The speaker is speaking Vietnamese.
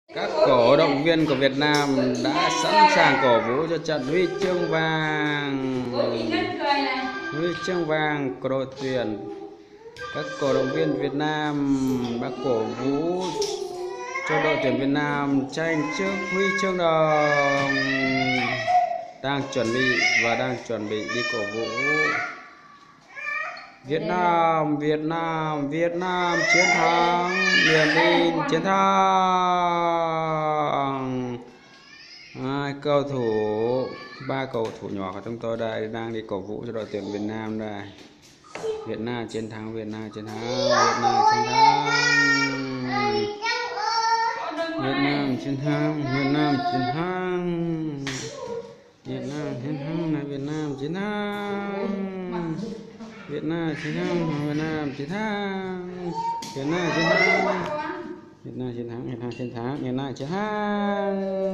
Các cổ động viên của Việt Nam đã sẵn sàng cổ vũ cho trận huy chương vàng. Huy chương vàng của đội tuyển. Các cổ động viên Việt Nam đã cổ vũ cho đội tuyển Việt Nam tranh trước huy chương đồng. Đang chuẩn bị đi cổ vũ. Việt Nam chiến thắng, niềm tin chiến thắng. Ba cầu thủ nhỏ của chúng tôi đây đang đi cổ vũ cho đội tuyển Việt Nam đây. Việt Nam chiến thắng, Việt Nam chiến thắng, Việt Nam chiến thắng, Việt Nam chiến thắng, Việt Nam chiến thắng, Việt Nam chiến thắng này, Việt Nam chiến thắng, Việt Nam chiến thắng, Việt Nam chiến thắng, Việt Nam chiến thắng, Việt Nam chiến thắng, Việt Nam chiến thắng, Việt Nam chiến thắng.